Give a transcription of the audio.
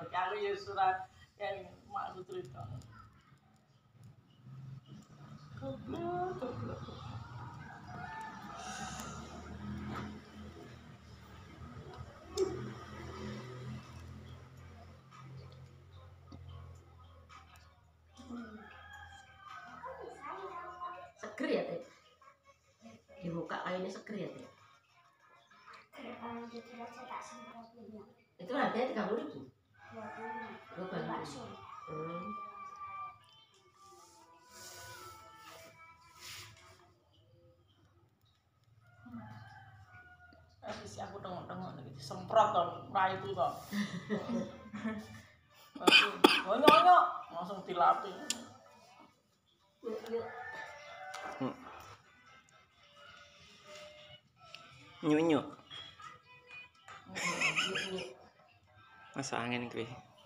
Kalau ya surat yang malu cerita. Goblok. Seger ya teh, dibuka kainnya seger ya teh. Itu harganya 30.000. 20.000. Habis aku tengok-tengok gitu, semprot toh, itu toh. Nyok, langsung dilatih. Nyuk. Masa angin kuwi.